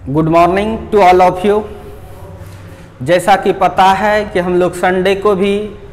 Good morning to all of you. जैसा कि पता है कि हम लोग संडे को भी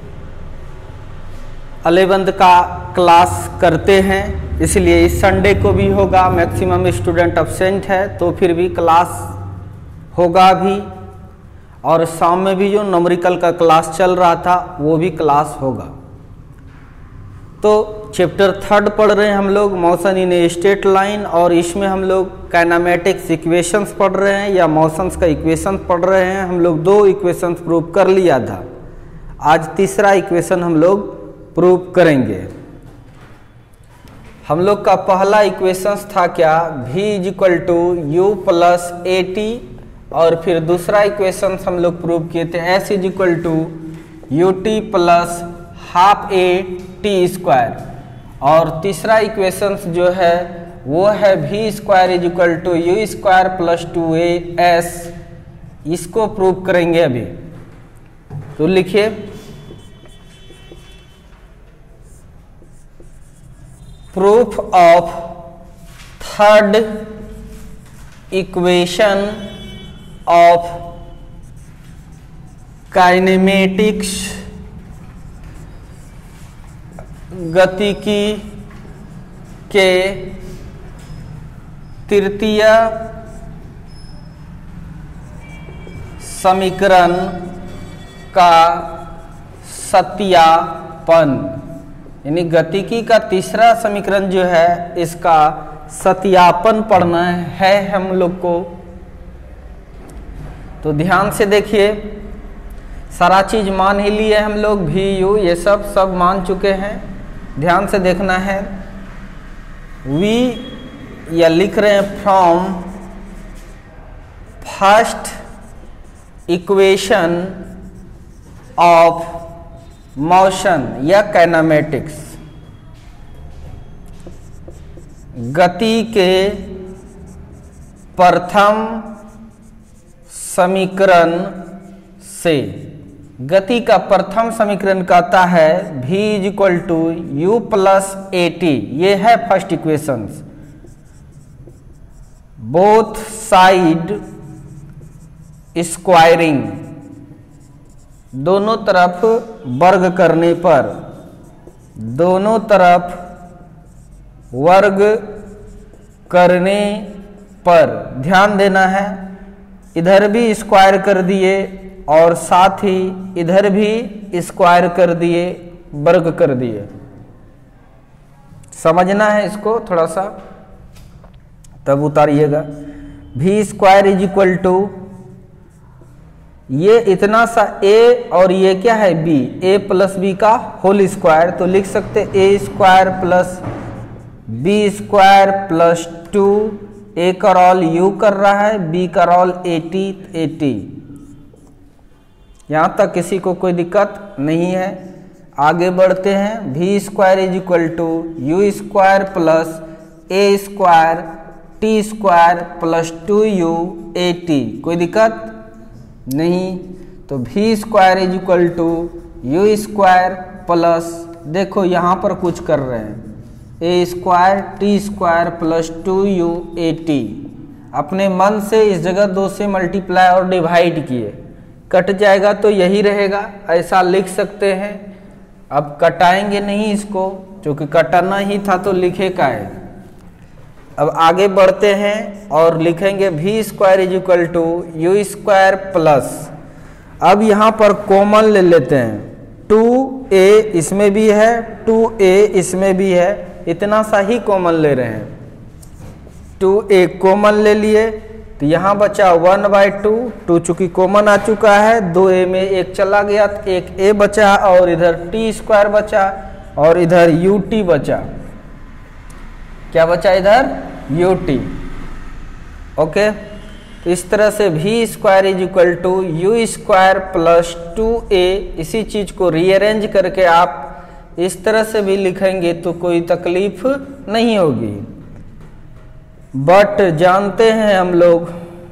11th का क्लास करते हैं, इसलिए इस संडे को भी होगा। मैक्सिमम स्टूडेंट अब्सेंट है तो फिर भी क्लास होगा भी, और शाम में भी जो न्यूमेरिकल का क्लास चल रहा था वो भी क्लास होगा। तो चैप्टर 3 पढ़ रहे हैं हम लोग, motion in a straight line, और इसमें हम लोग काइनेमेटिक्स इक्वेशंस पढ़ रहे हैं या मोशंस का इक्वेशन पढ़ रहे हैं। हम लोग 2 इक्वेशंस प्रूव कर लिया था, आज तीसरा इक्वेशन हम लोग प्रूव करेंगे। हम लोग का पहला इक्वेशंस था क्या, v = u + at, और फिर दूसरा इक्वेशन हम लोग प्रूव किए थे s = ut + ½ a t², और तीसरा इक्वेशन जो है वो है v² = u² + 2as। इसको प्रूव करेंगे अभी। तो लिखिए, proof of third equation of kinematics गतिकी के तृतीय समीकरण का सत्यापन, यानी गतिकी का तीसरा समीकरण जो है इसका सत्यापन पढ़ना है हम लोग को। तो ध्यान से देखिए, सारा चीज मान ही लिए हम लोग, भी यू ये सब मान चुके हैं। ध्यान से देखना है। वी या लिख रहे हैं from first equation of motion या काइनेमेटिक्स, गति के प्रथम समीकरण से। गति का प्रथम समीकरण कहता है v = u + at, ये है first equation. Both side squaring, दोनों तरफ वर्ग करने पर, दोनों तरफ वर्ग करने पर ध्यान देना है। इधर भी स्क्वायर कर दिए और साथ ही इधर भी स्क्वायर कर दिए, वर्ग कर दिए। समझना है इसको थोड़ा सा, तब उतारिएगा। v² = ये इतना सा a, और ये क्या है b, a + b का होल स्क्वायर। तो लिख सकते a² + b² + 2, a का रोल u कर रहा है, b का रोल at। यहाँ तक किसी को कोई दिक्कत नहीं है। आगे बढ़ते हैं। v² = u² + a² t² + 2u at, कोई दिक्कत नहीं। तो v² = u² प्लस, देखो यहाँ पर कुछ कर रहे हैं, a² t² + 2u at। अपने मन से इस जगह 2 से मल्टीप्लाई और डिवाइड किए, कट जाएगा तो यही रहेगा, ऐसा लिख सकते हैं। अब कटाएंगे नहीं इसको, क्योंकि कटाना ही था तो लिखे का है। अब आगे बढ़ते हैं और लिखेंगे v² = u² प्लस, अब यहाँ पर कॉमन ले लेते हैं। 2a इसमें भी है, 2a इसमें भी है, इतना सा ही कॉमन ले रहे हैं। 2a कॉमन ले लिए तो यहाँ बचा 1/2, 2 चूंकि कॉमन आ चुका है, 2a में 1 चला गया तो 1a बचा, और इधर t² बचा, और इधर ut बचा। क्या बचा इधर? ut। ओके, तो इस तरह से v² = u² + 2a, इसी चीज को रीअरेंज करके आप इस तरह से भी लिखेंगे तो कोई तकलीफ नहीं होगी। बट जानते हैं हम लोग,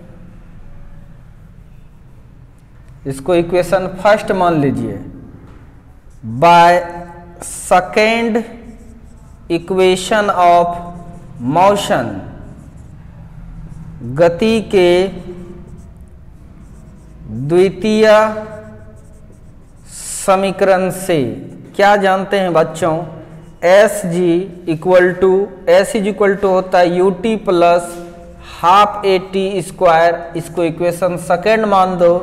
इसको इक्वेशन फर्स्ट मान लीजिए। By second equation of motion, गति के द्वितीय समीकरण से क्या जानते हैं बच्चों? एस इज इक्वल टू होता है U T plus half A T square. इसको इक्वेशन सेकेंड मान दो।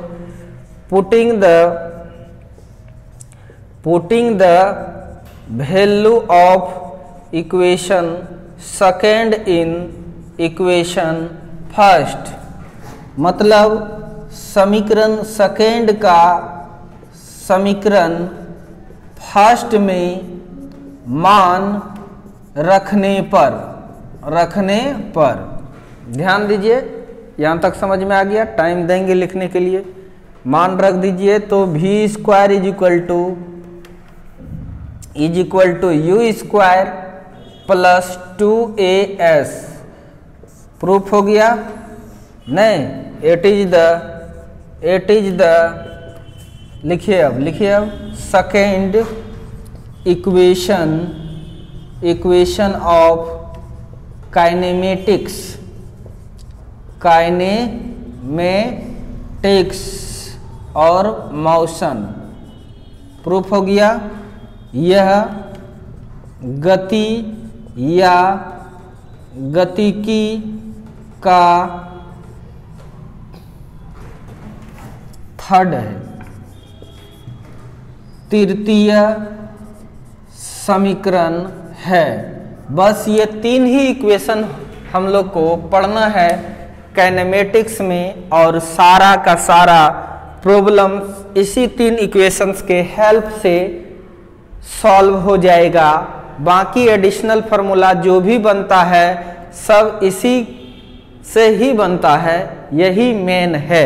Putting the value of equation second in equation first, मतलब समीकरण सेकेंड का समीकरण फर्स्ट में मान रखने पर ध्यान दीजिए, यहाँ तक समझ में आ गया? टाइम देंगे लिखने के लिए। मान रख दीजिए तो v square is equal to U square plus 2as। Proof हो गया? नहीं, इट इज द लिखिए अब सेकेंड इक्वेशन ऑफ काइनेमेटिक्स और मोशन। प्रूफ हो गया? यह गति या गतिकी का थर्ड है, तृतीय समीकरण है। बस ये तीन ही इक्वेशन हम लोग को पढ़ना है काइनेमेटिक्स में, और सारा का सारा प्रॉब्लम इसी तीन इक्वेशंस के हेल्प से सॉल्व हो जाएगा। बाकी एडिशनल फार्मूला जो भी बनता है सब इसी से ही बनता है, यही मेन है।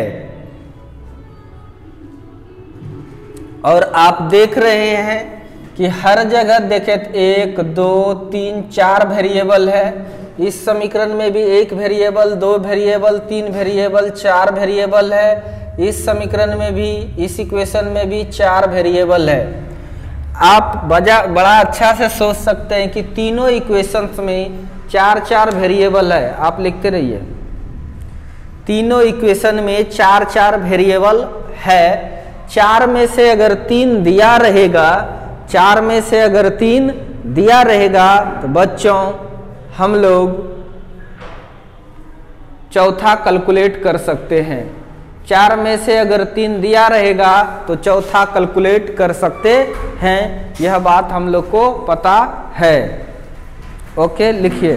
और आप देख रहे हैं कि हर जगह देखें 1 2 3 4 वेरिएबल है। इस समीकरण में भी 1 वेरिएबल, 2 वेरिएबल, 3 वेरिएबल, 4 वेरिएबल है। इस समीकरण में भी, इस इक्वेशन में भी 4 वेरिएबल है। आप बड़ा अच्छा से सोच सकते हैं कि तीनों इक्वेशंस में 4 वेरिएबल है। आप लिखते रहिए, तीनों इक्वेशन में 4 वेरिएबल है। 4 में से अगर 3 दिया रहेगा, 4 में से अगर 3 दिया रहेगा तो बच्चों हम लोग चौथा कैलकुलेट कर सकते हैं। 4 में से अगर 3 दिया रहेगा तो चौथा कैलकुलेट कर सकते हैं। यह बात हम लोग को पता है। ओके, लिखिए।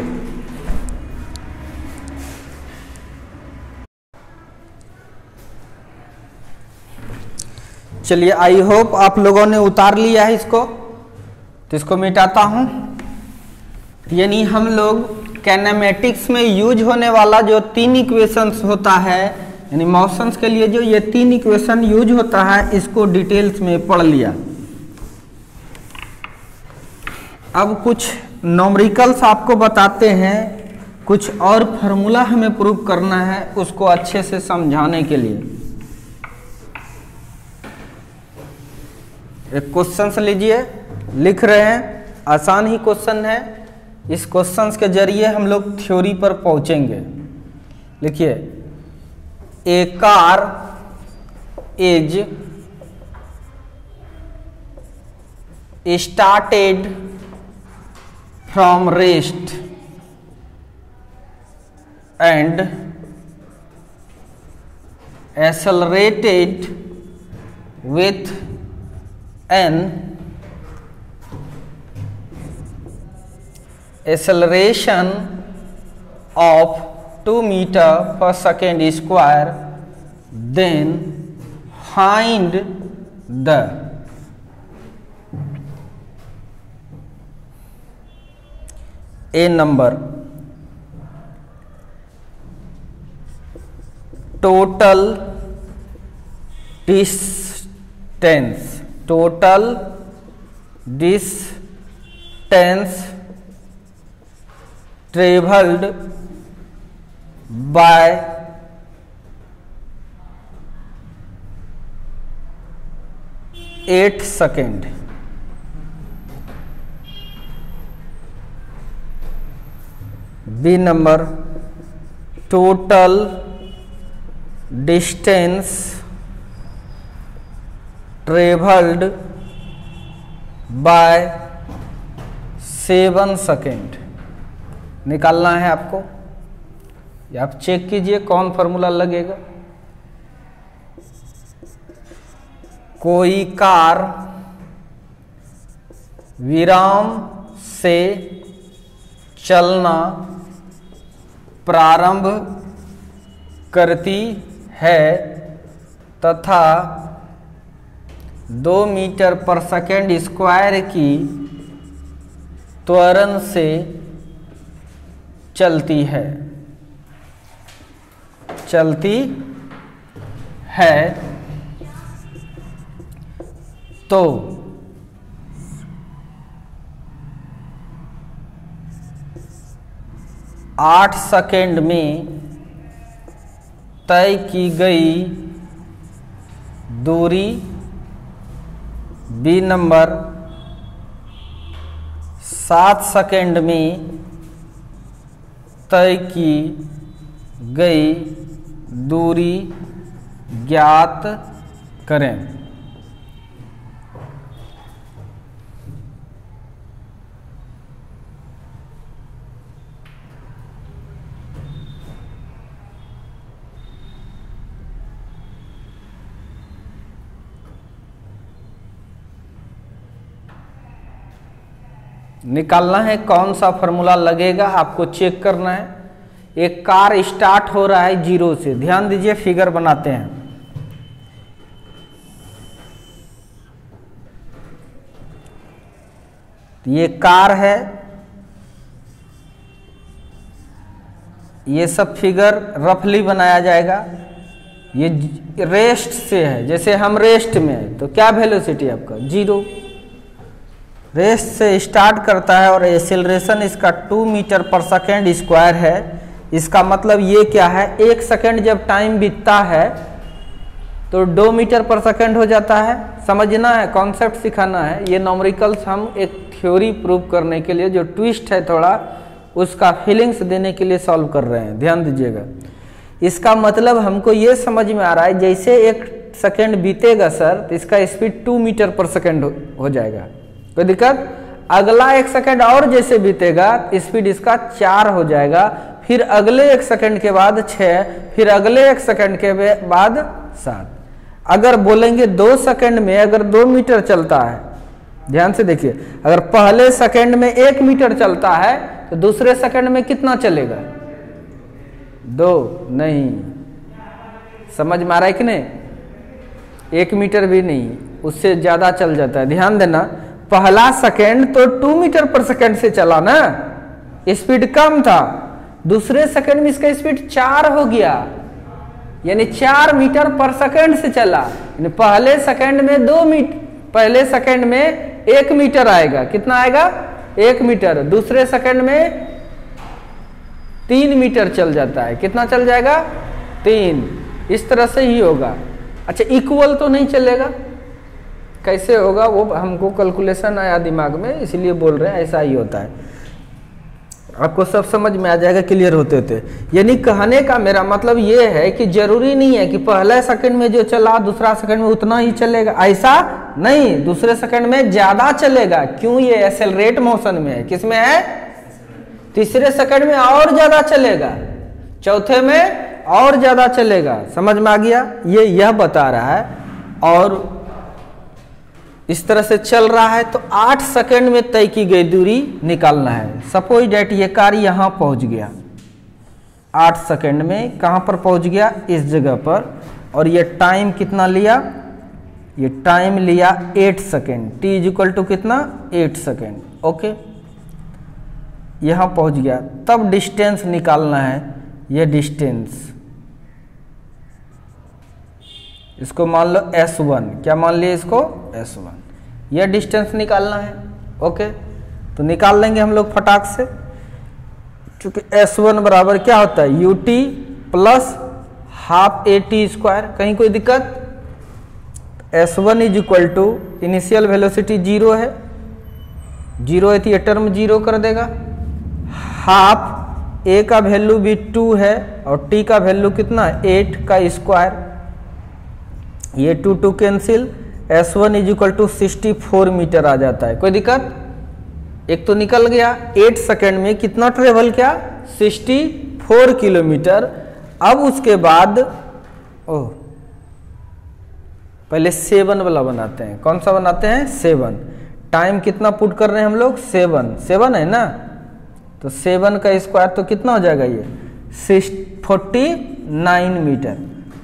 चलिए, आई होप आप लोगों ने उतार लिया है इसको, तो इसको मिटाता हूं। यानी हम लोग काइनेमेटिक्स में यूज होने वाला जो 3 इक्वेशंस होता है, यानी मोशंस के लिए जो ये 3 इक्वेशन यूज होता है, इसको डिटेल्स में पढ़ लिया। अब कुछ न्यूमेरिकल्स आपको बताते हैं, कुछ और फार्मूला हमें प्रूव करना है, उसको अच्छे से समझाने के लिए। एक क्वेश्चन से लीजिए, लिख रहे हैं, आसान ही क्वेश्चन है। इस क्वेश्चन के जरिए हम लोग थ्योरी पर पहुंचेंगे। लिखिए, a car is started from rest and accelerated with an acceleration of 2 meters per second square, then find the a number total distance traveled by 8 seconds. B number total distance travelled by 7 second निकालना है आपको। या आप check कीजिए कौन formula लगेगा। कोई car विराम से चलना प्रारंभ करती है तथा 2 मीटर पर सेकेंड स्क्वायर की त्वरण से चलती है तो 8 सेकेंड में तय की गई दूरी बी नंबर 7 सेकेंड में तय की गई दूरी ज्ञात करें। निकालना है कौन सा फॉर्मूला लगेगा, आपको चेक करना है। एक कार स्टार्ट हो रहा है 0 से, ध्यान दीजिए फिगर बनाते हैं। ये कार है, ये सब फिगर रफली बनाया जाएगा। ये रेस्ट से है, जैसे हम रेस्ट में है तो क्या वेलोसिटी आपका 0, रेस्ट से स्टार्ट करता है और एक्सेलरेशन इसका 2 मीटर पर सेकेंड स्क्वायर है। इसका मतलब ये क्या है, 1 सेकेंड जब टाइम बीतता है तो 2 मीटर पर सेकेंड हो जाता है। समझना है, कॉन्सेप्ट सिखाना है। ये नॉमरिकल्स हम एक थ्योरी प्रूव करने के लिए जो ट्विस्ट है थोड़ा उसका फीलिंग्स देने के लिए सॉल्व कर रहे हैं, ध्यान दीजिएगा। इसका मतलब हमको ये समझ में आ रहा है जैसे 1 सेकेंड बीतेगा सर तो इसका स्पीड 2 मीटर पर सेकेंड हो जाएगा, कोई दिक्कत। अगला 1 सेकेंड और जैसे बीतेगा स्पीड इसका 4 हो जाएगा, फिर अगले 1 सेकेंड के बाद 6, फिर अगले 1 सेकेंड के बाद 7। अगर बोलेंगे 2 सेकेंड में अगर 2 मीटर चलता है, ध्यान से देखिए, अगर पहले सेकेंड में 1 मीटर चलता है तो दूसरे सेकेंड में कितना चलेगा, 2 नहीं। समझ में आ रहा है कि नहीं, 1 मीटर भी नहीं, उससे ज्यादा चल जाता है। ध्यान देना, पहला सेकेंड तो 2 मीटर पर सेकेंड से चला ना, स्पीड कम था। दूसरे सेकेंड में इसका स्पीड 4 हो गया, यानी 4 मीटर पर सेकेंड से चला। यानी पहले सेकेंड में 2 मीटर, पहले सेकेंड में 1 मीटर आएगा, कितना आएगा 1 मीटर। दूसरे सेकेंड में 3 मीटर चल जाता है, कितना चल जाएगा 3। इस तरह से ही होगा। अच्छा, इक्वल तो नहीं चलेगा, कैसे होगा वो हमको कैलकुलेशन आया दिमाग में, इसलिए बोल रहे हैं ऐसा ही होता है। आपको सब समझ में आ जाएगा क्लियर होते होते। यानी कहने का मेरा मतलब ये है कि जरूरी नहीं है कि पहले सेकंड में जो चला दूसरा सेकंड में उतना ही चलेगा, ऐसा नहीं, दूसरे सेकंड में ज्यादा चलेगा। क्यों, ये एक्सेलरेट मोशन में है। किसमें है, तीसरे सेकंड में और ज्यादा चलेगा, चौथे में और ज्यादा चलेगा। समझ में आ गया, ये यह बता रहा है। और इस तरह से चल रहा है तो 8 सेकंड में तय की गई दूरी निकालना है। सपोज डेट ये कार यहां पहुंच गया, 8 सेकंड में कहां पर पहुंच गया, इस जगह पर। और ये टाइम कितना लिया, ये टाइम लिया 8 सेकंड, t इक्वल टू कितना 8 सेकंड। ओके, यहां पहुंच गया, तब डिस्टेंस निकालना है। ये डिस्टेंस इसको मान लो S1, क्या मान लिया इसको S1। यह डिस्टेंस निकालना है। ओके, तो निकाल लेंगे हम लोग फटाक से, क्योंकि S1 बराबर क्या होता है ut plus half AT square. कहीं कोई दिक्कत, S1 is equal to initial velocity 0 है, 0 है तो ये टर्म 0 कर देगा, हाफ ए का वैल्यू भी 2 है और टी का वैल्यू कितना 8 का स्क्वायर, ये 2 cancel, S1 is equal to 64 metre आ जाता है। कोई दिक्कत? एक तो निकल गया। 8 सेकेंड में कितना ट्रेवल किया 64 किलोमीटर। अब उसके बाद पहले 7 वाला बनाते हैं। कौन सा बनाते हैं 7। टाइम कितना पुट कर रहे हैं हम लोग 7 है ना, तो 7 का स्क्वायर तो कितना हो जाएगा ये 49 मीटर।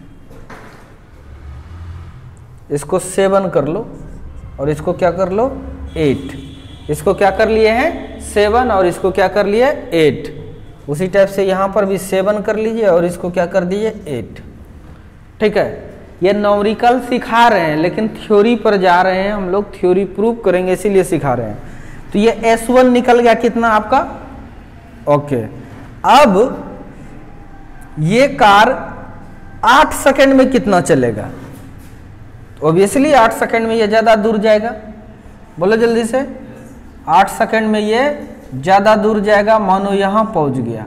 इसको 7 कर लो और इसको क्या कर लो 8। इसको क्या कर लिए हैं 7 और इसको क्या कर लिए 8। उसी टाइप से यहाँ पर भी 7 कर लीजिए और इसको क्या कर दीजिए 8। ठीक है, ये न्यूमेरिकल सिखा रहे हैं लेकिन थ्योरी पर जा रहे हैं हम लोग, थ्योरी प्रूव करेंगे इसीलिए सिखा रहे हैं। तो ये S1 निकल गया कितना आपका, ओके। अब ये कार 8 सेकंड में कितना चलेगा, ऑब्वियसली 8 सेकंड में ये ज्यादा दूर जाएगा। बोलो जल्दी से, 8 सेकंड में ये ज्यादा दूर जाएगा। मानो यहां पहुंच गया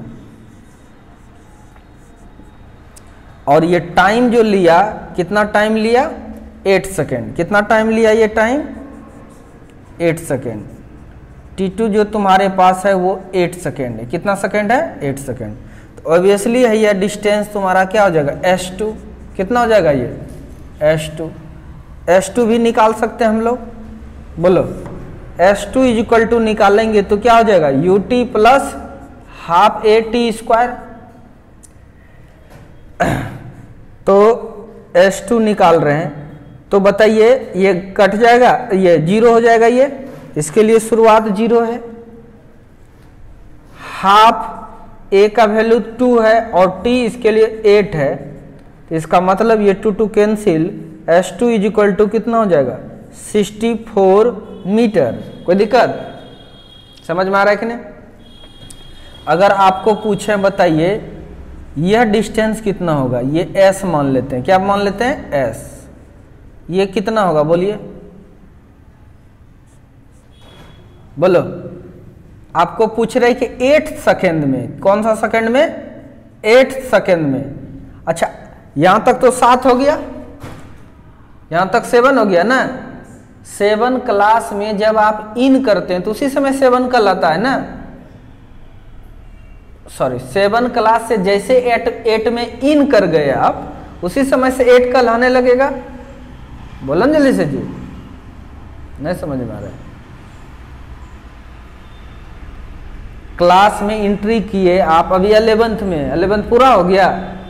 और ये टाइम जो लिया कितना टाइम लिया 8 सेकंड। कितना टाइम लिया ये टाइम 8 सेकंड। T2 जो तुम्हारे पास है वो 8 सेकंड है। कितना सेकंड है 8 सेकंड। तो ऑब्वियसली है ये डिस्टेंस तुम्हारा क्या हो जाएगा S2। कितना हो जाएगा ये S2 भी निकाल सकते हैं हम लोग। बोलो S2 इज इक्वल टू निकालेंगे तो क्या हो जाएगा UT plus half AT square. तो S2 निकाल रहे हैं तो बताइए ये कट जाएगा, ये 0 हो जाएगा। ये इसके लिए शुरुआत 0 है। हाफ A का वैल्यू 2 है और T इसके लिए 8 है, तो इसका मतलब ये 2 cancel, S2 is equal to कितना हो जाएगा 64 मीटर। कोई दिक्कत समझ में आ रहा है कि नहीं? अगर आपको पूछे बताइए यह डिस्टेंस कितना होगा, ये S मान लेते हैं। क्या मान लेते हैं S। ये कितना होगा बोलिए, बोलो। आपको पूछ रहे कि 8 सेकेंड में, कौन सा सेकेंड में 8 सेकेंड में। अच्छा यहां तक तो 7 हो गया, यहां तक 7 हो गया ना। 7 क्लास में जब आप इन करते हैं तो उसी समय 7 कहलाता है ना। सॉरी 7 क्लास से जैसे 8 में इन कर गए आप उसी समय से 8 कहलाने लगेगा। बोलन जल्दी से जी, नहीं समझ में आ रहा है। क्लास में एंट्री किए आप अभी 11th में, 11th पूरा हो गया।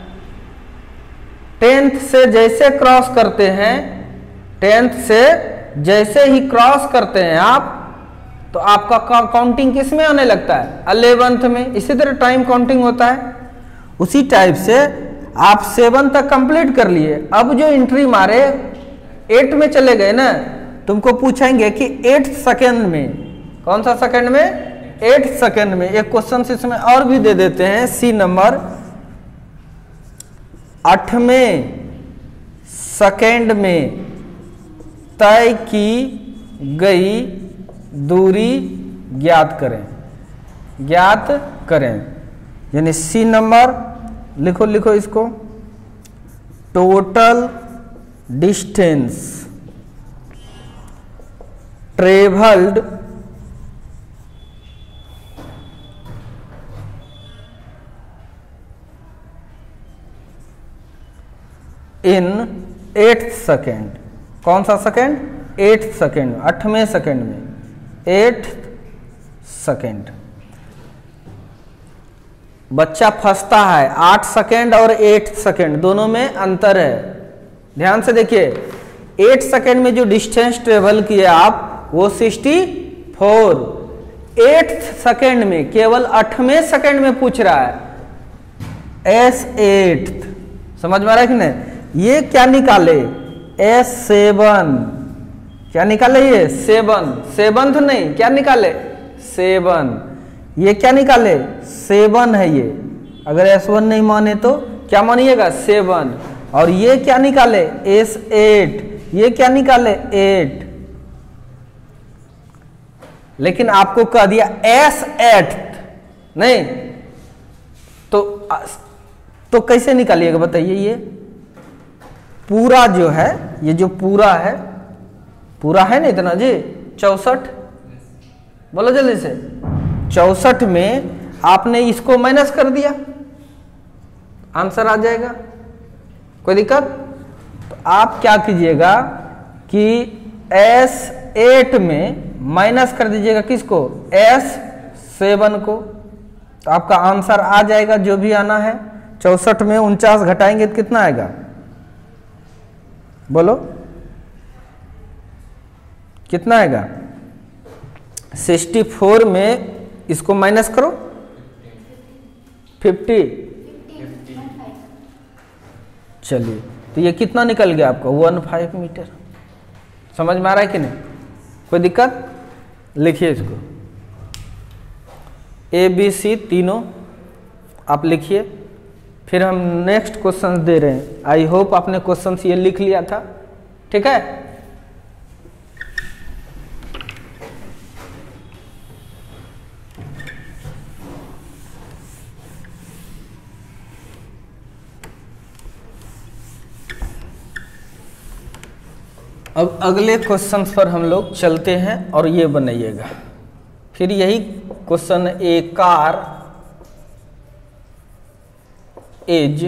10th से जैसे क्रॉस करते हैं, 10th से जैसे ही क्रॉस करते हैं आप, तो आपका काउंटिंग किस में आने लगता है 11th में। इसी तरह टाइम काउंटिंग होता है। उसी टाइप से आप 7 तक कंप्लीट कर लिए। अब जो एंट्री मारे 8 में चले गए ना, तुमको पूछेंगे कि 8 सेकेंड में, कौन सा सेकेंड में 8 सेकेंड में। एक क्वेश्चन इसमें और भी दे देते हैं, सी नंबर 8वें सेकेंड में तय की गई दूरी ज्ञात करें। यानी सी नंबर लिखो इसको, total distance travelled in 8th second. कौन सा सेकेंड 8th सेकेंड, 8वें सेकेंड में 8th सेकेंड। बच्चा फंसता है, 8 सेकेंड और 8 सेकेंड दोनों में अंतर है। ध्यान से देखिए, 8 सेकेंड में जो डिस्टेंस ट्रेवल किए आप वो 64। 8th सेकेंड में केवल 8वें सेकेंड में पूछ रहा है S8। समझ में आ रहा है कि नहीं? ये क्या निकाले S7। क्या निकाले ये 7, 7th नहीं, क्या निकाले 7। ये क्या निकाले 7 है ये। अगर S1 नहीं माने तो क्या मानिएगा 7। और ये क्या निकाले S8, ये क्या निकाले 8। लेकिन आपको कह दिया S8 नहीं, तो कैसे निकालिएगा बताइए। ये पूरा जो है, ये जो पूरा है ना इतना जी 64, बोलो जल्दी से। 64 में आपने इसको माइनस कर दिया, आंसर आ जाएगा, कोई दिक्कत। तो आप क्या कीजिएगा कि S8 में माइनस कर दीजिएगा किसको, S7 को, तो आपका आंसर आ जाएगा जो भी आना है। 64 में 49 घटाएंगे तो कितना आएगा, बोलो कितना आएगा। 64 में इसको माइनस करो, 50, चलिए तो ये कितना निकल गया आपका 15 मीटर। समझ में आ रहा है कि नहीं, कोई दिक्कत। लिखिए इसको, ABC तीनों आप लिखिए, फिर हम नेक्स्ट क्वेश्चन दे रहे हैं। आई होप आपने क्वेश्चन ये लिख लिया था, ठीक है। अब अगले क्वेश्चंस पर हम लोग चलते हैं और ये बनाइएगा। फिर यही question, a car is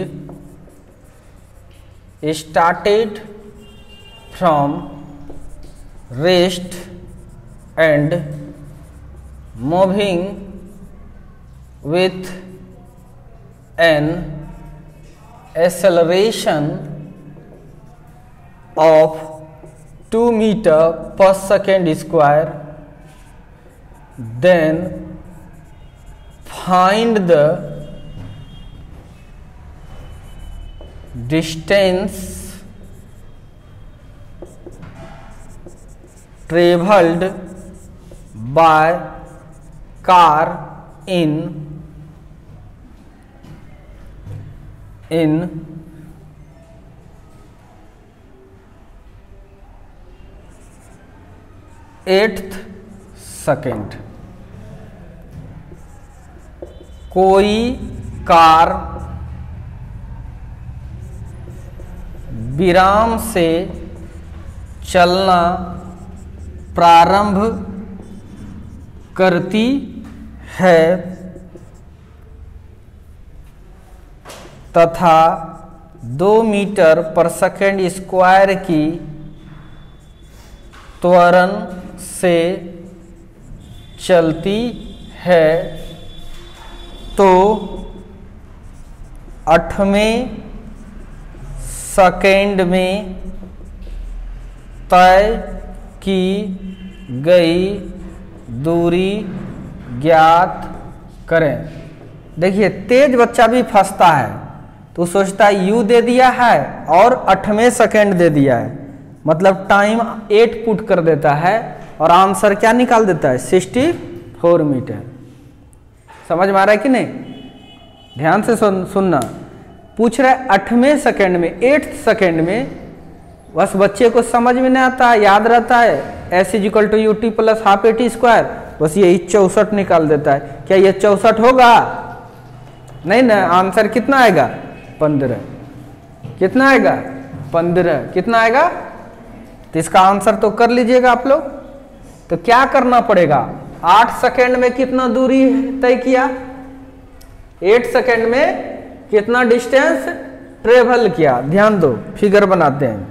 started from rest and moving with an acceleration of 2 meter per second square, then find the distance traveled by car in 8th second. कोई कार विराम से चलना प्रारंभ करती है तथा 2 मीटर पर सेकेंड स्क्वायर की त्वरण से चलती है, तो 8वें सेकेंड में तय की गई दूरी ज्ञात करें। देखिए तेज बच्चा भी फंसता है, तो सोचता है यू दे दिया है और 8वें सेकेंड दे दिया है, मतलब टाइम 8 पुट कर देता है और आंसर क्या निकाल देता है 64 मीटर। समझ में आ रहा है कि नहीं, ध्यान से सुनना। पूछ रहा है 8वें सेकेंड में, 8th सेकेंड में, बस बच्चे को समझ में नहीं आता है, याद रहता है S = UT + ½ AT², बस यही 64 निकाल देता है। क्या ये 64 होगा? नहीं ना, आंसर कितना आएगा 15। कितना आएगा 15। कितना आएगा? तो इसका आंसर तो कर लीजिएगा आप लोग। तो क्या करना पड़ेगा, 8 सेकेंड में कितना दूरी तय किया, 8 सेकेंड में कितना डिस्टेंस ट्रेवल किया। ध्यान दो, फिगर बनाते हैं।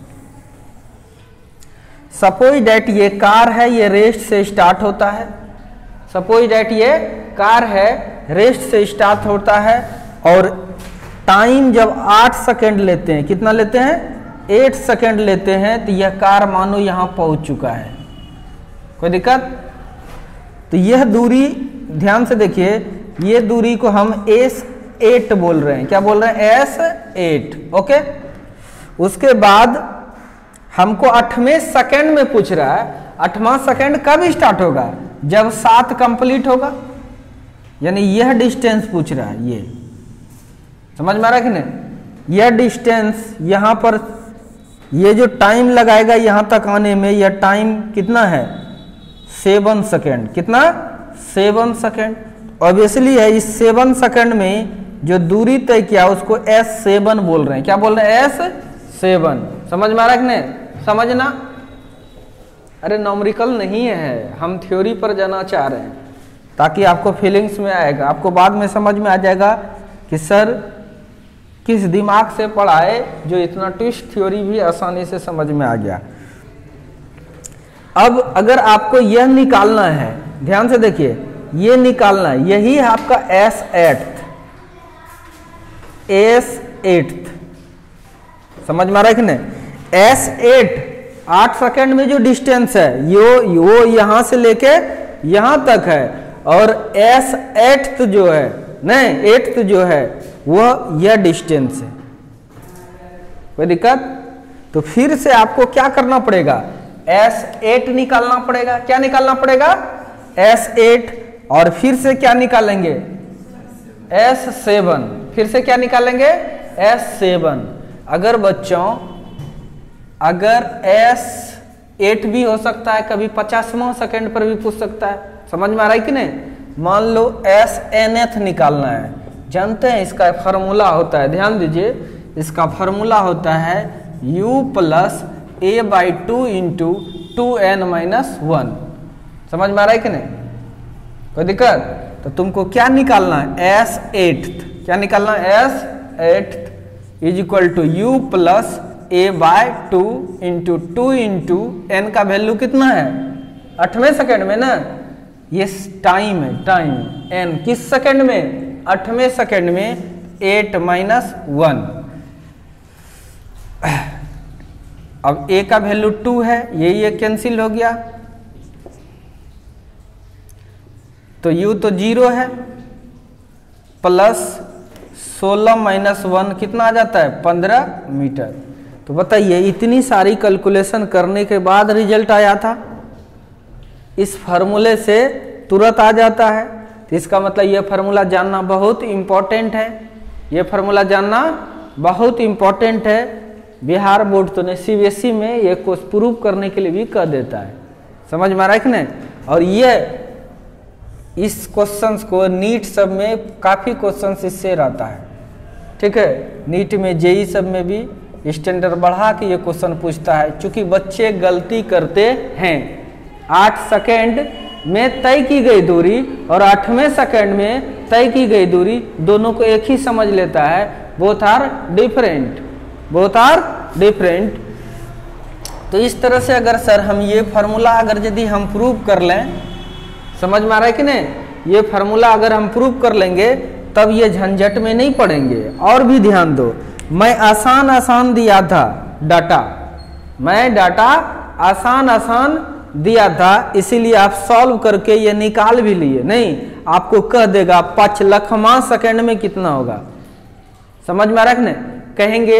सपोज डैट ये कार है, ये रेस्ट से स्टार्ट होता है। सपोज डैट ये कार है, रेस्ट से स्टार्ट होता है और टाइम जब 8 सेकेंड लेते हैं, कितना लेते हैं 8 सेकेंड लेते हैं, तो यह कार मानो यहां पहुंच चुका है। कोई दिक्कत? तो यह दूरी ध्यान से देखिए, ये दूरी को हम S8 बोल रहे हैं। क्या बोल रहे हैं? S8। ओके। उसके बाद हमको 8वें सेकेंड में पूछ रहा है, 8वां सेकेंड कब स्टार्ट होगा? जब 7 कंप्लीट होगा, यानी यह डिस्टेंस पूछ रहा है। ये समझ में आ रहा है कि नहीं? यह डिस्टेंस यहां पर, ये जो टाइम लगाएगा यहां तक आने में, यह टाइम कितना है 7 सेकेंड। कितना? 7 सेकेंड। ऑब्वियसली है, इस 7 सेकेंड में जो दूरी तय किया उसको S7 बोल रहे हैं। क्या बोल रहे हैं? S7। समझ में आ रहा है कि नहीं? समझना, अरे नॉमरिकल नहीं है, हम थ्योरी पर जाना चाह रहे हैं ताकि आपको फीलिंग्स में आएगा, आपको बाद में समझ में आ जाएगा कि सर किस दिमाग से पढ़ाए जो इतना ट्विस्ट थ्योरी भी आसानी से समझ में आ गया। अब अगर आपको यह निकालना है, ध्यान से देखिए, ये निकालना है, यही है आपका S8 समझ में आ रहा है कि नहीं? S8 8 सेकंड में जो डिस्टेंस है वो यहां से लेके यहां तक है, और S8 जो है, नहीं 8th जो है वह यह डिस्टेंस है। कोई दिक्कत? तो फिर से आपको क्या करना पड़ेगा? S8 निकालना पड़ेगा। क्या निकालना पड़ेगा? S8, और फिर से क्या निकालेंगे? S7। फिर से क्या निकालेंगे? S7। अगर बच्चों, अगर S8 भी हो सकता है, कभी 50वां सेकंड पर भी पूछ सकता है। समझ में आ रहा है कि नहीं? मान लो SNth निकालना है, जानते हैं इसका फार्मूला होता है, ध्यान दीजिए, इसका फार्मूला होता है U + A/2 × 2n-1। समझ में आ रहा है कि नहीं? कोई दिक्कत? तो तुमको क्या निकालना है? S8। क्या निकालना है? S8 = U + A/2 × 2 × n का वैल्यू कितना है? 8वें सेकंड में ना, ये टाइम है, टाइम n किस सेकंड में? 8वें सेकंड में 8 - 1। अब a का वैल्यू 2 है, ये कैंसिल हो गया, तो u तो 0 है, प्लस 16 - 1 कितना आ जाता है? 15 मीटर। तो बताइए, इतनी सारी कैलकुलेशन करने के बाद रिजल्ट आया था, इस फार्मूले से तुरंत आ जाता है। तो इसका मतलब यह फार्मूला जानना बहुत इम्पोर्टेंट है, यह फार्मूला जानना बहुत इम्पोर्टेंट है। बिहार बोर्ड तो ने CBSE में ये कुछ प्रूव करने के लिए भी कह देता है। समझ में आ रहा है कि नहीं? और ये इस क्वेश्चंस को नीट सब में काफ़ी क्वेश्चंस इससे रहता है, ठीक है? नीट में JEE सब में भी स्टैंडर्ड बढ़ा के ये क्वेश्चन पूछता है, क्योंकि बच्चे गलती करते हैं। 8 सेकेंड में तय की गई दूरी और 8वें सेकेंड में तय की गई दूरी, दोनों को एक ही समझ लेता है। Both are different, both are different. तो इस तरह से अगर सर हम ये फार्मूला अगर यदि हम प्रूव कर लें, समझ में आ रहा है कि नहीं? ये फार्मूला अगर हम प्रूव कर लेंगे तब ये झंझट में नहीं पड़ेंगे। और भी ध्यान दो, मैं आसान दिया था डाटा, मैं डाटा आसान दिया था, इसीलिए आप सॉल्व करके ये निकाल भी लिए। नहीं, आपको कह देगा 5 लाखवां सेकंड में कितना होगा। समझ में आ रहा है कि नहीं? कहेंगे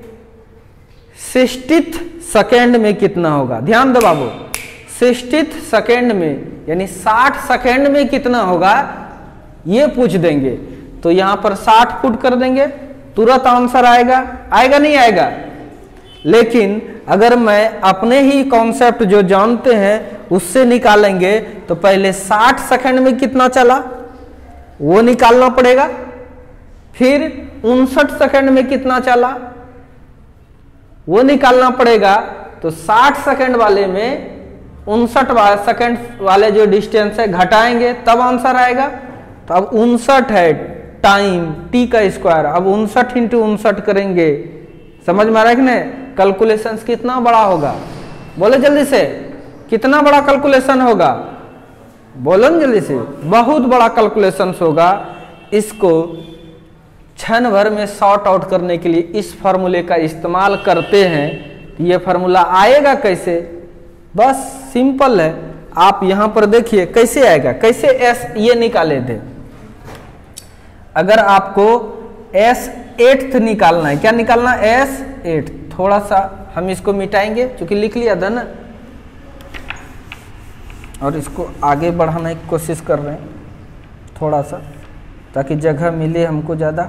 60th सेकंड में कितना होगा। ध्यान दो बाबू, 60th सेकंड में यानी 60 सेकंड में कितना होगा ये पूछ देंगे, तो यहां पर 60 पुट कर देंगे, तुरंत आंसर आएगा। आएगा नहीं आएगा? लेकिन अगर मैं अपने ही कॉन्सेप्ट जो जानते हैं उससे निकालेंगे तो पहले 60 सेकंड में कितना चला वो निकालना पड़ेगा, फिर 59 सेकंड में कितना चला वो निकालना पड़ेगा। तो 60 सेकंड वाले में 59 सेकंड वाले जो डिस्टेंस है घटाएंगे तब आंसर आएगा। तो अब 59 है टाइम t का स्क्वायर, अब 59 × 59 करेंगे। समझ में आ रहा है कि नहीं? कैलकुलेशंस कितना बड़ा होगा, बोले जल्दी से, कितना बड़ा कैलकुलेशन होगा, बोलो न जल्दी से, बहुत बड़ा कैलकुलेशंस होगा। इसको क्षण भर में सॉर्ट आउट करने के लिए इस फार्मूले का इस्तेमाल करते हैं। ये फार्मूला आएगा कैसे? बस सिंपल है, आप यहां पर देखिए कैसे आएगा, कैसे S ये निकाले थे। अगर आपको S8 निकालना है, क्या निकालना है? S8। थोड़ा सा हम इसको मिटाएंगे क्योंकि लिख लिया था ना, और इसको आगे बढ़ाने की कोशिश कर रहे हैं थोड़ा सा, ताकि जगह मिले हमको ज़्यादा।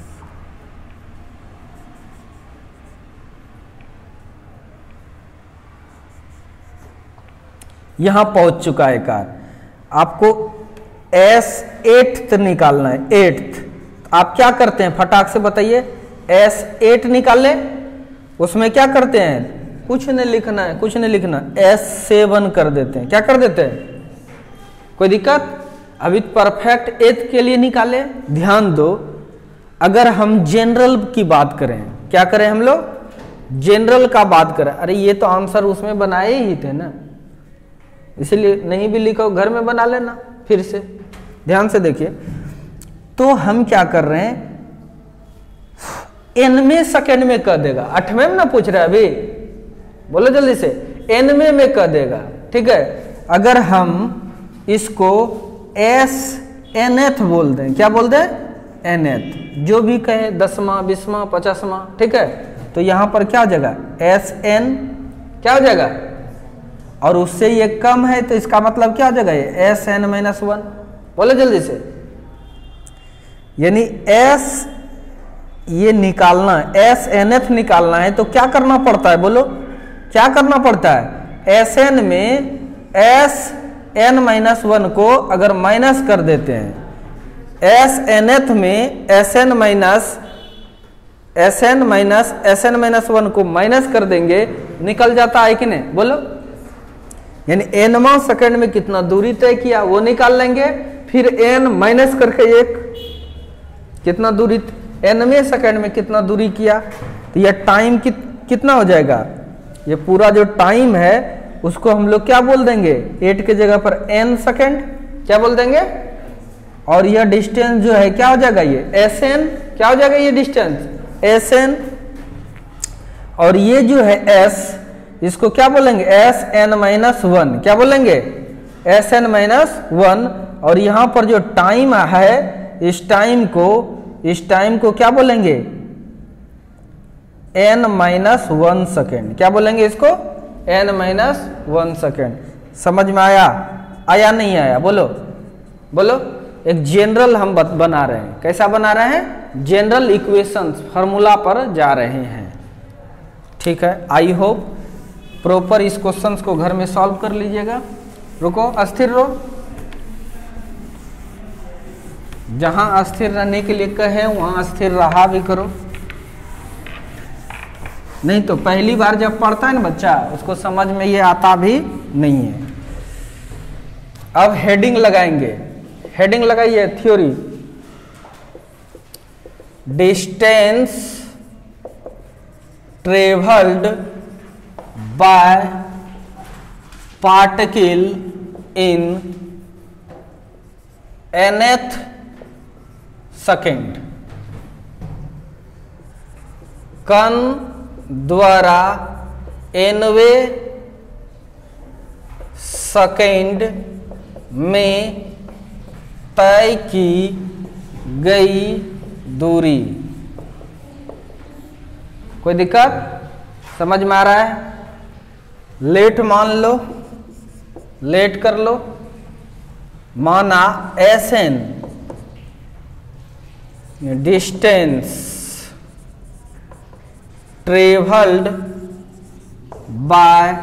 यहां पहुंच चुका है कार, आपको S8 निकालना है। 8th आप क्या करते हैं फटाक से बताइए, S8 निकाल ले, उसमें क्या करते हैं, कुछ नहीं लिखना है, कुछ नहीं लिखना, S7 कर देते हैं। क्या कर देते हैं, कोई दिक्कत? अभी परफेक्ट एथ के लिए निकाले। ध्यान दो, अगर हम जनरल की बात करें, क्या करें हम लोग, जनरल का बात करें, अरे ये तो आंसर उसमें बनाए ही थे ना, इसलिए नहीं भी लिखो घर में बना लेना फिर से। ध्यान से देखिए, तो हम क्या कर रहे हैं, एनवें सेकंड में कह देगा, 8वें में ना पूछ रहे अभी, बोलो जल्दी से, एनवें में कह देगा, ठीक है। अगर हम इसको SNth बोल दें, क्या बोल दें, nth, जो भी कहे 10वां 20वां 50वां, ठीक है, तो यहां पर क्या हो जाएगा, SN क्या हो जाएगा, और उससे ये कम है तो इसका मतलब क्या हो जाएगा, ये SN-1। बोलो जल्दी से, यानी S ये निकालना, SNth निकालना है तो क्या करना पड़ता है, बोलो क्या करना पड़ता है, SN में SN-1 को अगर माइनस कर देते हैं, SNth में SN-1 को माइनस कर देंगे, निकल जाता है कि नहीं, बोलो। यानी nवां सेकंड में कितना दूरी तय किया वो निकाल लेंगे, फिर n माइनस करके एक कितना दूरी, nवें सेकंड में कितना दूरी किया, तो यह टाइम कितना हो जाएगा, ये पूरा जो टाइम है उसको हम लोग क्या बोल देंगे, 8 के जगह पर n सेकंड क्या बोल देंगे, और यह डिस्टेंस जो है क्या हो जाएगा, ये Sn क्या हो जाएगा, ये डिस्टेंस Sn, और ये जो है S इसको क्या बोलेंगे, Sn-1 क्या बोलेंगे, Sn-1, और यहां पर जो टाइम है इस टाइम को क्या बोलेंगे, n-1 सेकेंड, क्या बोलेंगे इसको, n-1 सेकेंड। समझ में आया नहीं आया, बोलो बोलो। एक जनरल हम बना रहे हैं, कैसा बना रहे हैं, जनरल इक्वेशंस फार्मूला पर जा रहे हैं, ठीक है। आई होप प्रॉपर इस क्वेश्चंस को घर में सॉल्व कर लीजिएगा। रुको, अस्थिर रहो, जहां अस्थिर रहने के लिए कहे वहां अस्थिर रहा भी करो, नहीं तो पहली बार जब पढ़ता है ना बच्चा उसको समझ में ये आता भी नहीं है। अब हेडिंग लगाएंगे, हेडिंग लगाइए, theory, distance travelled by particle in nth second, कण द्वारा nवें सेकेंड में तय की गई दूरी। कोई दिक्कत, समझ में आ रहा है? लेट मान लो, लेट कर लो, माना Sn distance travelled by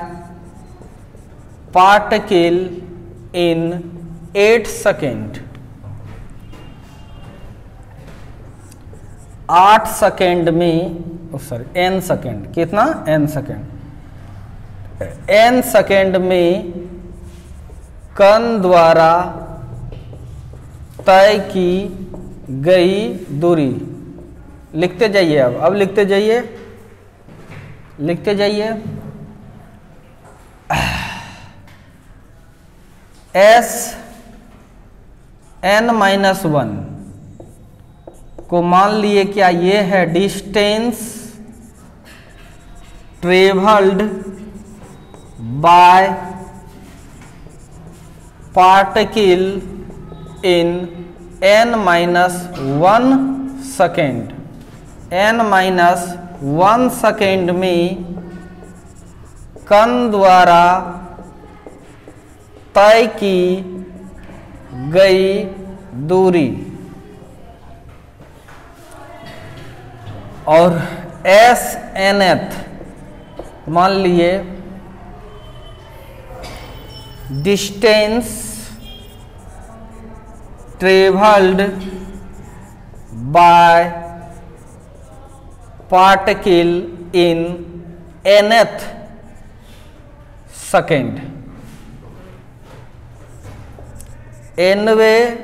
particle in 8 second, 8 second में, सॉरी n सेकेंड, कितना, n सेकेंड, n सेकेंड में कण द्वारा तय की गई दूरी। लिखते जाइए, अब लिखते जाइए, लिखते जाइए। Sn-1 को मान लिए क्या, ये है distance travelled by particle in n-1 second, n-1 second में कण द्वारा तय की गई दूरी, और Snth मान लिए distance travelled by particle in nth second. nवें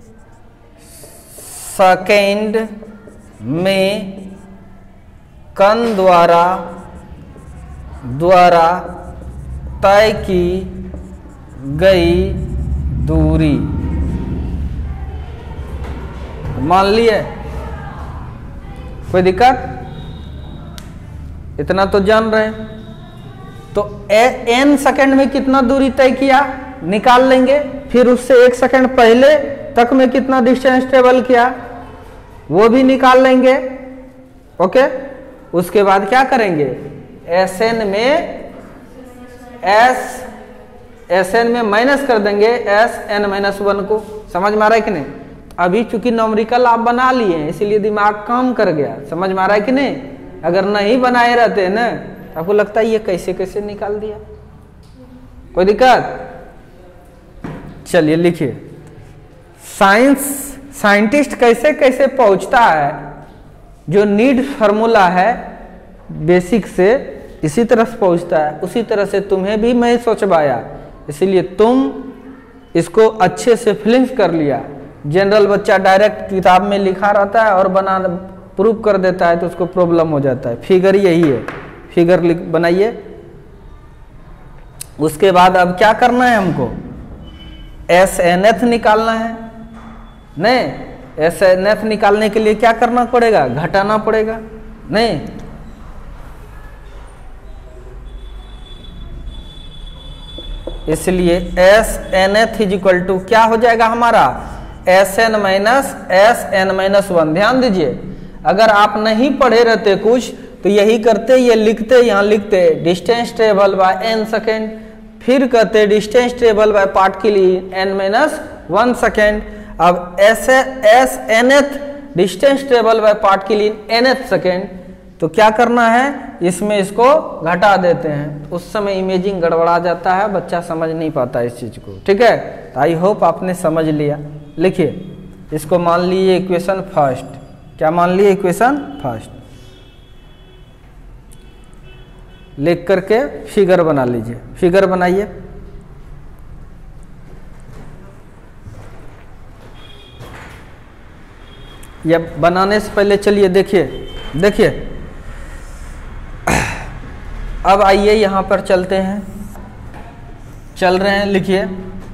सेकेंड में कण द्वारा तय की गई दूरी। मान लिए, कोई दिक्कत? इतना तो जान रहे हैं। तो n सेकंड में कितना दूरी तय किया निकाल लेंगे, फिर उससे 1 सेकंड पहले तक में कितना डिस्टेंस ट्रेवल किया वो भी निकाल लेंगे। ओके, उसके बाद क्या करेंगे, Sn में माइनस कर देंगे Sn-1 को। समझ में आ रहा है कि नहीं? अभी चूंकि नॉमरिकल आप बना लिए हैं इसीलिए दिमाग काम कर गया। समझ में आ रहा है कि नहीं? अगर नहीं बनाए रहते ना तो आपको लगता है ये कैसे कैसे निकाल दिया। कोई दिक्कत? चलिए लिखिए, साइंटिस्ट कैसे कैसे पहुंचता है, जो नीड फार्मूला है बेसिक से इसी तरह से पहुंचता है, उसी तरह से तुम्हें भी मैं सोचवाया, इसीलिए तुम इसको अच्छे से फिलिंग्स कर लिया। जनरल बच्चा डायरेक्ट किताब में लिखा रहता है और बना प्रूव कर देता है तो उसको प्रॉब्लम हो जाता है। फिगर यही है, फिगर बनाइए। उसके बाद अब क्या करना है हमको, SNF निकालना है। नहीं, SNF निकालने के लिए क्या करना पड़ेगा, घटाना पड़ेगा। नहीं, इसलिए SNF इक्वल टू क्या हो जाएगा हमारा, Sn-1। ध्यान दीजिए, अगर आप नहीं पढ़े रहते कुछ तो यही करते, ये लिखते, यहाँ लिखते distance travel by n second, फिर कहते distance travel by particle in n-1 second. अब SNF distance travel by particle in nth second, तो क्या करना है, इसमें इसको घटा देते हैं। उस समय इमेजिंग गड़बड़ा जाता है, बच्चा समझ नहीं पाता इस चीज को। ठीक है, तो आई होप आपने समझ लिया। लिखिए, इसको मान लीजिए इक्वेशन फर्स्ट। क्या मान लिए, इक्वेशन फर्स्ट। लिख करके फिगर बना लीजिए, फिगर बनाइए। या बनाने से पहले चलिए देखिए अब आइए यहां पर चलते हैं, चल रहे हैं। लिखिए,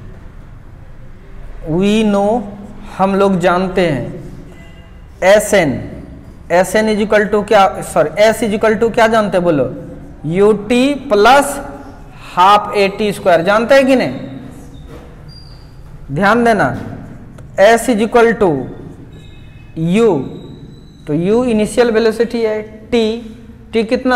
वी नो, हम लोग जानते हैं, Sn इज इक्वल टू क्या, sorry S is equal to क्या जानते हैं, बोलो, ut प्लस हाफ AT²। जानते हैं कि नहीं? ध्यान देना, S is equal to u, तो u इनिशियल वेलोसिटी है, t कितना,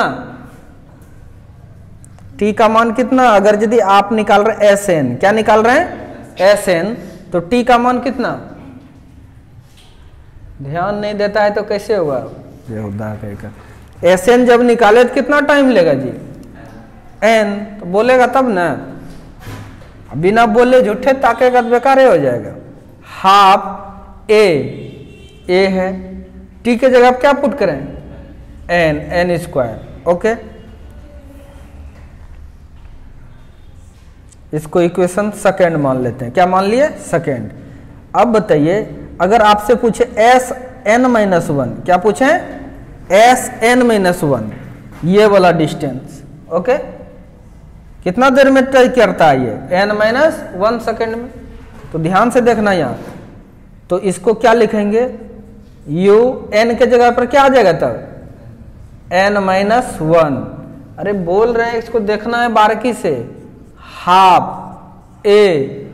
t का मान कितना, अगर यदि आप निकाल रहे Sn, क्या निकाल रहे हैं Sn, तो t का मान कितना, ध्यान नहीं देता है तो कैसे होगा, Sn जब निकाले तो कितना टाइम लेगा जी, n, तो बोलेगा तब ना, बिना बोले झूठे ताकेगा तो बेकार हो जाएगा। हाफ a है, t के जगह आप क्या पुट करें, n²। ओके, इसको इक्वेशन सेकेंड मान लेते हैं। क्या मान लिए, सेकेंड। अब बताइए, अगर आपसे पूछे Sn-1, क्या पूछे, Sn-1, ये वाला डिस्टेंस, ओके, कितना देर में तय करता है ये, n-1 सेकेंड में। तो ध्यान से देखना यहाँ, तो इसको क्या लिखेंगे, u, n के जगह पर क्या आ जाएगा तब, n-1। अरे बोल रहे हैं, इसको देखना है बारीकी से। हाफ a,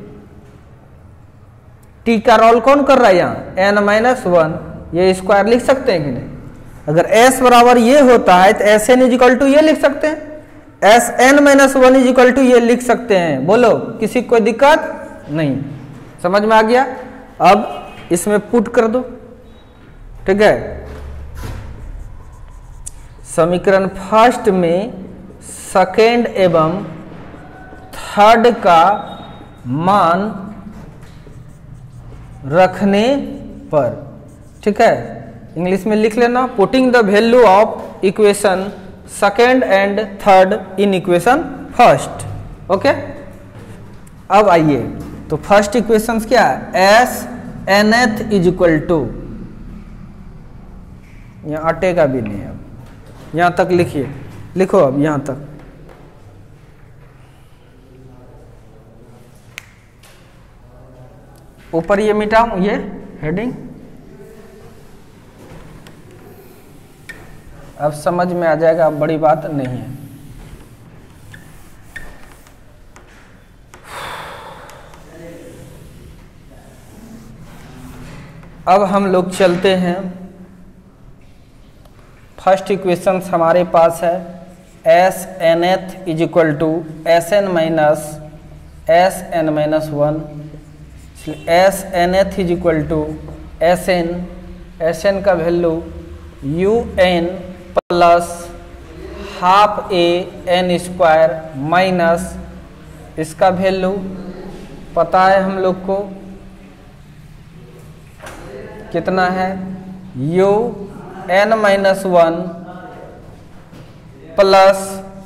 t का रोल कौन कर रहा है यहाँ, n-1, ये स्क्वायर लिख सकते हैं कि नहीं? अगर s बराबर ये होता है तो Sn इज इक्वल टू ये लिख सकते हैं, Sn-1 इज इक्वल टू ये लिख सकते हैं। बोलो, किसी कोई दिक्कत नहीं? समझ में आ गया? अब इसमें पुट कर दो। ठीक है, समीकरण फर्स्ट में सेकेंड एवं थर्ड का मान रखने पर ठीक है, इंग्लिश में लिख लेना, putting the value of equation second and third in equation first. Okay, अब आइए तो फर्स्ट इक्वेशन क्या है, S nth is equal to, यहाँ अटेगा भी नहीं, अब यहाँ तक लिखिए, लिखो अब यहाँ तक। ऊपर ये मिटाऊं, ये हेडिंग, अब समझ में आ जाएगा, अब बड़ी बात नहीं है। अब हम लोग चलते हैं, फर्स्ट इक्वेशन हमारे पास है S nth is equal to S N minus one, S nth is equal to S N का value U N plus half A N square minus इसका वैल्यू पता है हम लोग को कितना है, U N minus one plus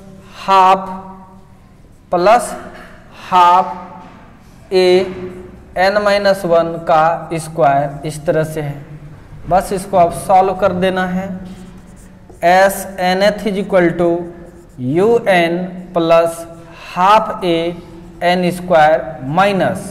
half A N minus one का स्क्वायर, इस तरह से है। बस इसको अब सॉल्व कर देना है। S nth is equal to U N plus half A N square minus,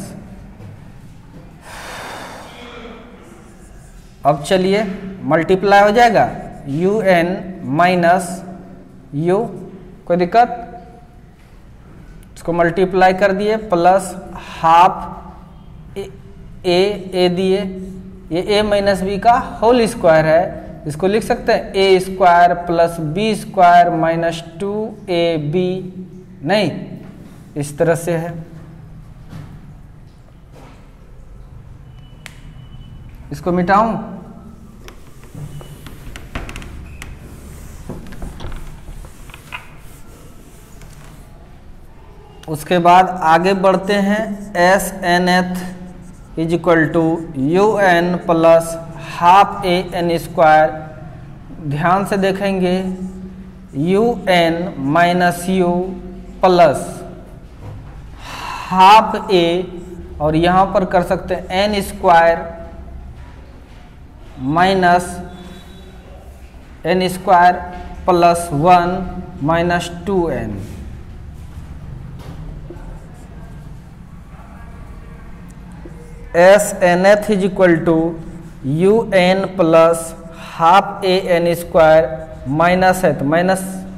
अब चलिए मल्टीप्लाई हो जाएगा, यू एन माइनस यू, कोई दिक्कत, इसको मल्टीप्लाई कर दिए, प्लस हाफ ए दिए, ये ए माइनस बी का होल स्क्वायर है, इसको लिख सकते हैं A square plus B square minus 2ab, नहीं, इस तरह से है। इसको मिटाऊं, उसके बाद आगे बढ़ते हैं, S nth is equal to U N plus half A N square, ध्यान से देखेंगे, U N minus U plus half A, और यहाँ पर कर सकते हैं N square minus N square plus 1 minus 2n, S nth is equal to U N plus half A N square minus है तो माइनस,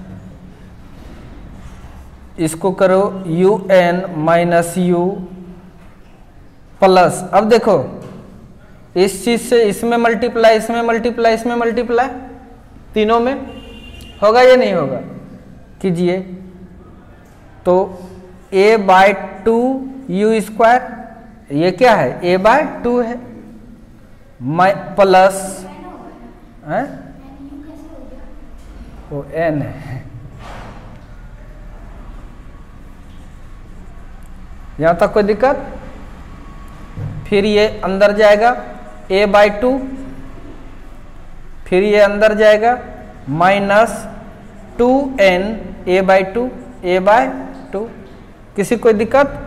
इसको करो U N minus U plus, अब देखो इस चीज से इसमें मल्टीप्लाई, इसमें मल्टीप्लाई, इसमें मल्टीप्लाई, तीनों में होगा या नहीं होगा, कीजिए, तो a बाय 2 यू स्क्वायर, ये क्या है, a बाय 2 है, प्लस वो n है, यहां तक कोई दिक्कत, फिर ये अंदर जाएगा a बाय 2, फिर ये अंदर जाएगा माइनस 2n a बाय 2, किसी कोई दिक्कत,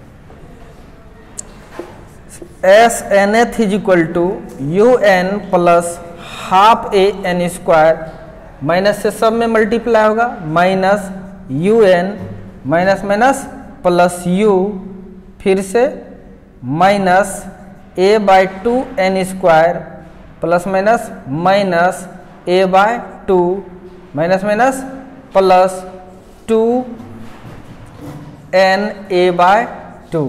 S nth is equal to U N plus half A N square, minus से सब में मल्टीप्लाई होगा, minus U N minus minus plus U, फिर से minus A by 2 N square plus minus minus A by 2 minus minus plus 2 N A by 2,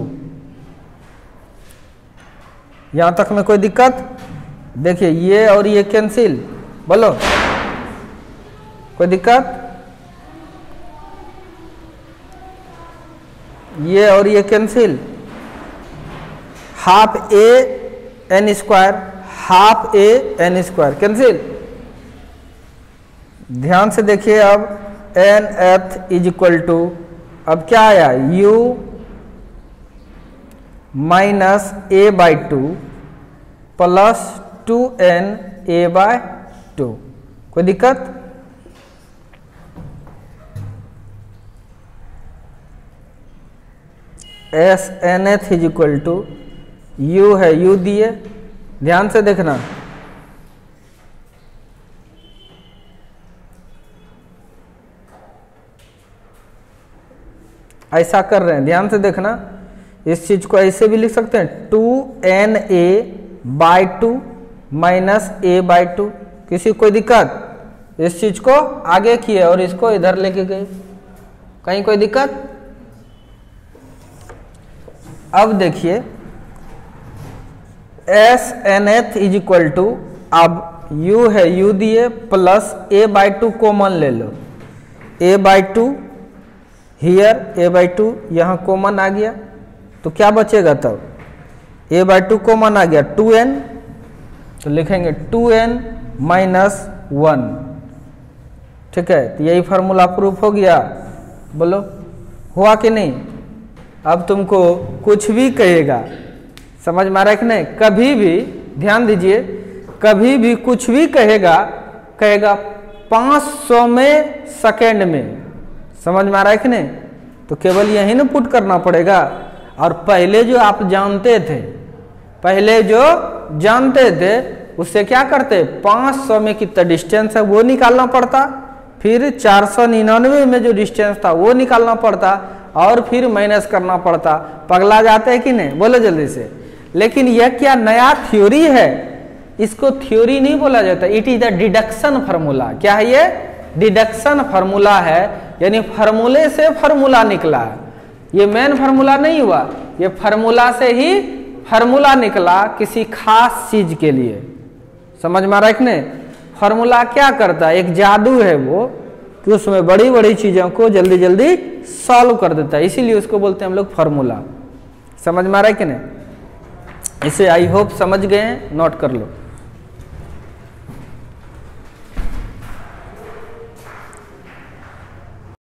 यहां तक में कोई दिक्कत, देखिए ये और ये कैंसिल, बोलो कोई दिक्कत, ये और ये cancel, half A N square, half A N square cancel, ध्यान से देखिए, अब एन एथ इज इक्वल टू, अब क्या आया, u minus A by 2 plus 2na/2। कोई दिक्कत? SNth is equal to u है, u दिए, ध्यान से देखना, ऐसा कर रहे हैं, ध्यान से देखना। इस चीज को ऐसे भी लिख सकते हैं 2na/2 माइनस a/2। किसी कोई दिक्कत? इस चीज को आगे किए और इसको इधर लेके गए, कहीं कोई दिक्कत? अब देखिए SNth इज इक्वल टू, अब u है, u दिए, प्लस a/2 कॉमन ले लो, a/2 हियर, a/2 यहाँ कॉमन आ गया, तो क्या बचेगा तब? a/2 कॉमन आ गया, 2n, तो लिखेंगे 2n माइनस 1। ठीक है, तो यही फार्मूला प्रूफ हो गया। बोलो हुआ कि नहीं? अब तुमको कुछ भी कहेगा, समझ में आ रहा है कि नहीं? कभी भी ध्यान दीजिए, कभी भी कुछ भी कहेगा 500वें सेकेंड में, समझ में आ रहा है कि नहीं? तो केवल यही ना पुट करना पड़ेगा। और पहले जो आप जानते थे, पहले जो जानते थे उससे क्या करते, 500 में कितना डिस्टेंस है वो निकालना पड़ता, फिर 499 में जो डिस्टेंस था वो निकालना पड़ता, और फिर माइनस करना पड़ता। पगला जाते हैं कि नहीं? बोलो जल्दी से। लेकिन यह क्या नया थ्योरी है? इसको थ्योरी नहीं बोला जाता, it is the deduction formula. क्या है ये? डिडक्शन फार्मूला है, यानी फार्मूले से फार्मूला निकला है। ये मेन फार्मूला नहीं हुआ, ये फार्मूला से ही फार्मूला निकला किसी खास चीज के लिए। समझ में आ रहा है कि नहीं? फार्मूला क्या करता है? एक जादू है वो, कि उसमें बड़ी बड़ी चीजों को जल्दी जल्दी सॉल्व कर देता है, इसीलिए उसको बोलते हैं हम लोग फार्मूला। समझ में आ रहा है कि नहीं? इसे आई होप समझ गए हैं, नोट कर लो।